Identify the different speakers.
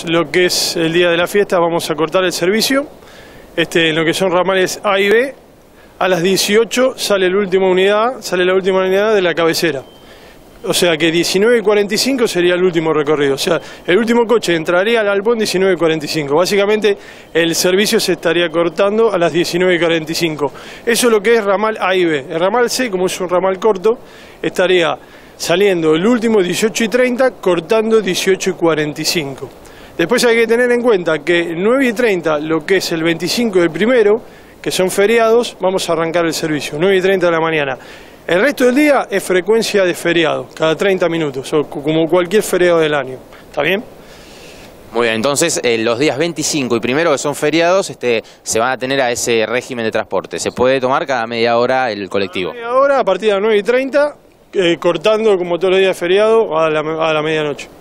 Speaker 1: Lo que es el día de la fiesta vamos a cortar el servicio. En lo que son ramales A y B, a las 18 sale la última unidad de la cabecera. O sea que 19:45 sería el último recorrido. O sea, el último coche entraría al Alpón 19:45. Básicamente el servicio se estaría cortando a las 19:45. Eso es lo que es ramal A y B. El ramal C, como es un ramal corto, estaría saliendo el último 18:30, cortando 18:45. Después hay que tener en cuenta que 9:30, lo que es el 25 del primero, que son feriados, vamos a arrancar el servicio, 9:30 de la mañana. El resto del día es frecuencia de feriado, cada 30 minutos, o como cualquier feriado del año. ¿Está bien?
Speaker 2: Muy bien, entonces los días 25 y primero, que son feriados, se van a tener a ese régimen de transporte. ¿Se puede tomar cada media hora el colectivo?
Speaker 1: Cada media hora, a partir de las 9:30, cortando como todos los días de feriado a la medianoche.